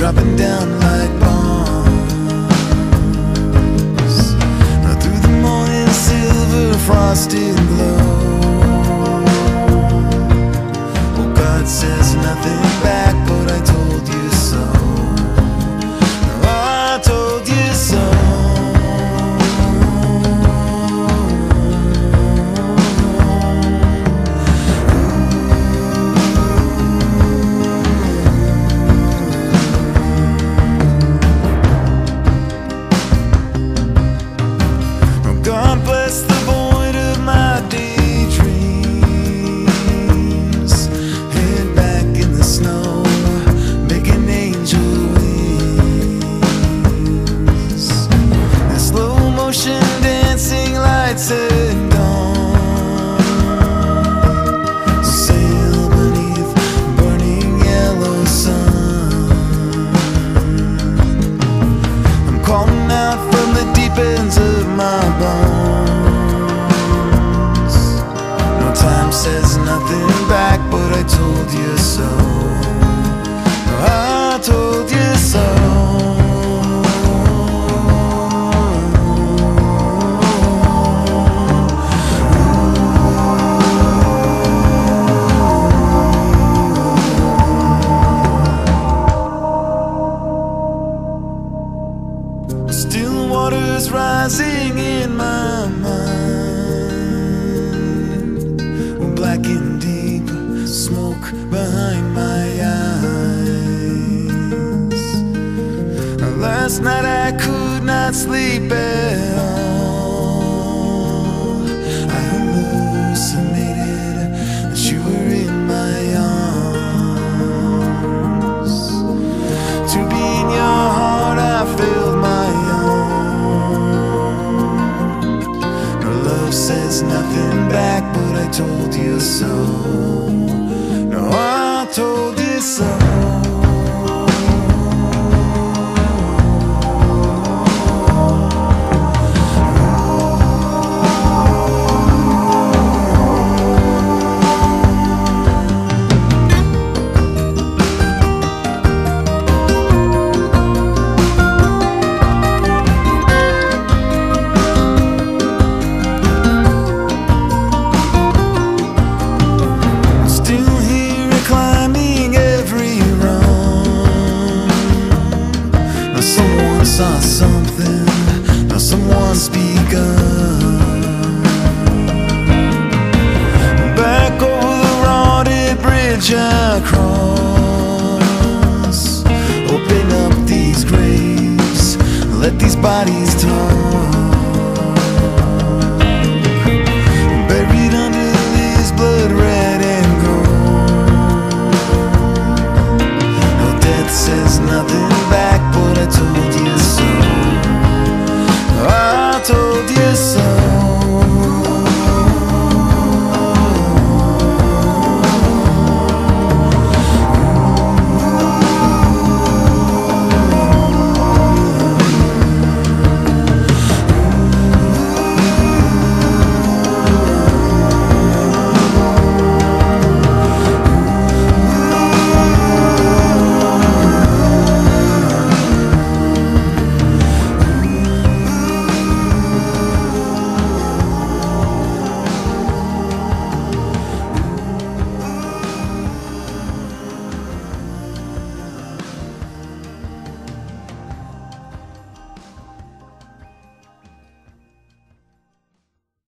dropping down like bombs. Now through the morning silver frosted glow, oh, God says nothing back, but I told you so. I told you so. God bless the void of my daydreams. Head back in the snow, making angel wings. The slow motion dancing lights at dawn. Sail beneath burning yellow sun. I'm calling out from the deep ends of my bones. No time says nothing back, but I told you so. I told you so. Still waters rising in my mind, black and deep, smoke behind my eyes. Last night I could not sleep at all. I hallucinated that you were in my arms. To be in your heart I filled my says nothing back, but I told you so. No, I told you so. Saw something, now someone's begun. Back over the rotted bridge I cross. Open up these graves, let these bodies talk. Buried under this blood red and gold. No death says nothing back,